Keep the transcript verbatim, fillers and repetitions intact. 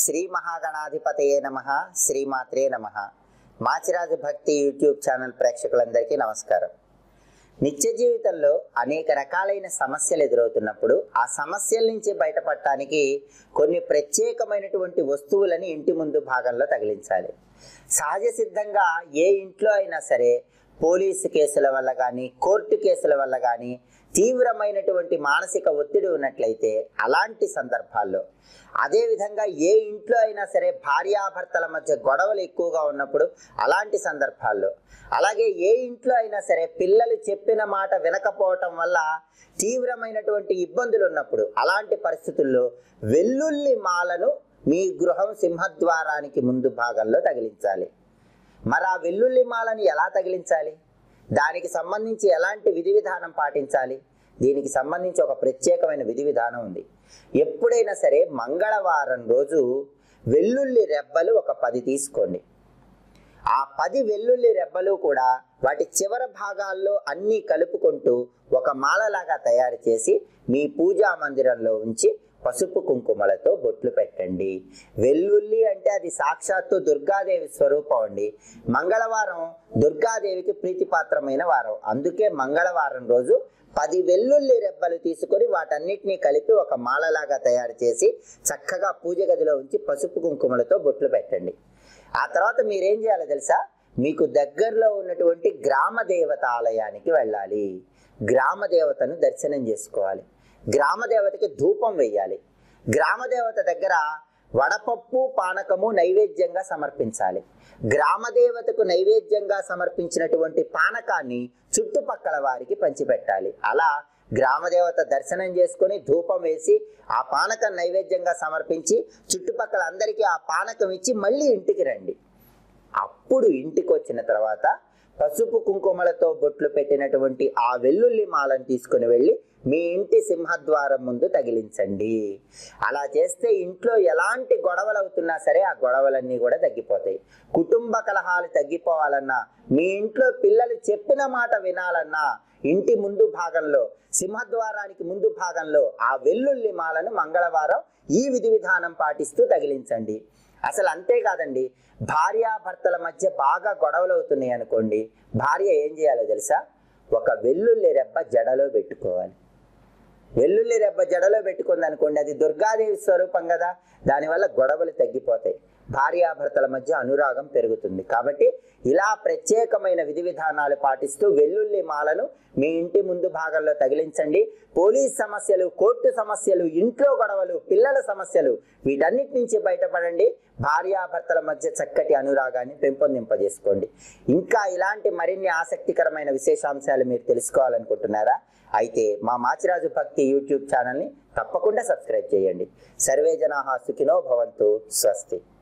శ్రీ మహాగణాధిపతయే నమః. శ్రీమాత్రే నమః. మాచిరాజు భక్తి యూట్యూబ్ ఛానల్ ప్రేక్షకులందరికీ నమస్కారం. నిత్య జీవితంలో అనేక రకాలైన సమస్యలు ఎదురవుతున్నప్పుడు ఆ సమస్యల నుంచి బయటపడటానికి కొన్ని ప్రత్యేకమైనటువంటి వస్తువులని ఇంటి ముందు భాగంలో తగిలించాలి. సహజ సిద్ధంగా ఏ ఇంట్లో అయినా సరే పోలీసు కేసుల వల్ల కానీ కోర్టు కేసుల వల్ల కానీ తీవ్రమైనటువంటి మానసిక ఒత్తిడి ఉన్నట్లయితే అలాంటి సందర్భాల్లో, అదేవిధంగా ఏ ఇంట్లో అయినా సరే భార్యాభర్తల మధ్య గొడవలు ఎక్కువగా ఉన్నప్పుడు అలాంటి సందర్భాల్లో, అలాగే ఏ ఇంట్లో అయినా సరే పిల్లలు చెప్పిన మాట వినకపోవటం వల్ల తీవ్రమైనటువంటి ఇబ్బందులు ఉన్నప్పుడు అలాంటి పరిస్థితుల్లో వెల్లుల్లి మాలను మీ గృహం సింహద్వారానికి ముందు భాగంలో తగిలించాలి. మరి ఆ వెల్లుల్లి మాలను ఎలా తగిలించాలి, దానికి సంబంధించి ఎలాంటి విధి విధానం పాటించాలి, దీనికి సంబంధించి ఒక ప్రత్యేకమైన విధి విధానం ఉంది. ఎప్పుడైనా సరే మంగళవారం రోజు వెల్లుల్లి రెబ్బలు ఒక పది తీసుకోండి. ఆ పది వెల్లుల్లి రెబ్బలు కూడా వాటి చివరి భాగాల్లో అన్నీ కలుపుకుంటూ ఒక మాలలాగా తయారు చేసి మీ పూజా మందిరంలో ఉంచి పసుపు కుంకుమలతో బొట్లు పెట్టండి. వెల్లుల్లి అంటే అది సాక్షాత్తు దుర్గాదేవి స్వరూపం అండి. మంగళవారం దుర్గాదేవికి ప్రీతిపాత్రమైన వారం. అందుకే మంగళవారం రోజు పది వెల్లుల్లి రెబ్బలు తీసుకొని వాటన్నిటినీ కలిపి ఒక మాలలాగా తయారు చేసి చక్కగా పూజ గదిలో ఉంచి పసుపు కుంకుమలతో బొట్లు పెట్టండి. ఆ తర్వాత మీరేం చేయాలో తెలుసా? మీకు దగ్గరలో ఉన్నటువంటి గ్రామ దేవత ఆలయానికి వెళ్ళాలి. గ్రామ దేవతను దర్శనం చేసుకోవాలి. గ్రామ దేవతకి ధూపం వేయాలి. గ్రామ దేవత దగ్గర వడపప్పు పానకము నైవేద్యంగా సమర్పించాలి. గ్రామ దేవతకు నైవేద్యంగా సమర్పించినటువంటి పానకాన్ని చుట్టుపక్కల వారికి పంచిపెట్టాలి. అలా గ్రామదేవత దర్శనం చేసుకొని ధూపం వేసి ఆ పానకం నైవేద్యంగా సమర్పించి చుట్టుపక్కల అందరికీ ఆ పానకం ఇచ్చి మళ్ళీ ఇంటికి రండి. అప్పుడు ఇంటికి వచ్చిన తర్వాత పసుపు కుంకుమలతో బొట్లు పెట్టినటువంటి ఆ వెల్లుల్లి మాలను తీసుకుని వెళ్ళి మీ ఇంటి సింహద్వారం ముందు తగిలించండి. అలా చేస్తే ఇంట్లో ఎలాంటి గొడవలు అవుతున్నా సరే ఆ గొడవలన్నీ కూడా తగ్గిపోతాయి. కుటుంబ కలహాలు తగ్గిపోవాలన్నా, మీ ఇంట్లో పిల్లలు చెప్పిన మాట వినాలన్నా ఇంటి ముందు భాగంలో సింహద్వారానికి ముందు భాగంలో ఆ వెల్లుల్లి మాలను మంగళవారం ఈ విధి విధానం పాటిస్తూ తగిలించండి. అసలు అంతేకాదండి, భార్యాభర్తల మధ్య బాగా గొడవలు అవుతున్నాయి అనుకోండి, భార్య ఏం చేయాలో తెలుసా? ఒక వెల్లుల్లి రెబ్బ జడలో పెట్టుకోవాలి. వెల్లుల్లి రెబ్బ జడలో పెట్టుకుంది అనుకోండి, అది దుర్గాదేవి స్వరూపం కదా, దానివల్ల గొడవలు తగ్గిపోతాయి, భార్యాభర్తల మధ్య అనురాగం పెరుగుతుంది. కాబట్టి ఇలా ప్రత్యేకమైన విధి విధానాలు పాటిస్తూ వెల్లుల్లి మాలను మీ ఇంటి ముందు భాగంలో తగిలించండి. పోలీస్ సమస్యలు, కోర్టు సమస్యలు, ఇంట్లో గొడవలు, పిల్లల సమస్యలు, వీటన్నిటి నుంచి బయటపడండి. భార్యాభర్తల మధ్య చక్కటి అనురాగాన్ని పెంపొందింపజేసుకోండి. ఇంకా ఇలాంటి మరిన్ని ఆసక్తికరమైన విశేషాంశాలు మీరు తెలుసుకోవాలనుకుంటున్నారా? అయితే మా మాచిరాజు భక్తి యూట్యూబ్ ఛానల్ని తప్పకుండా సబ్స్క్రైబ్ చేయండి. సర్వే జనాః సుఖినో భవంతు. స్వస్తి.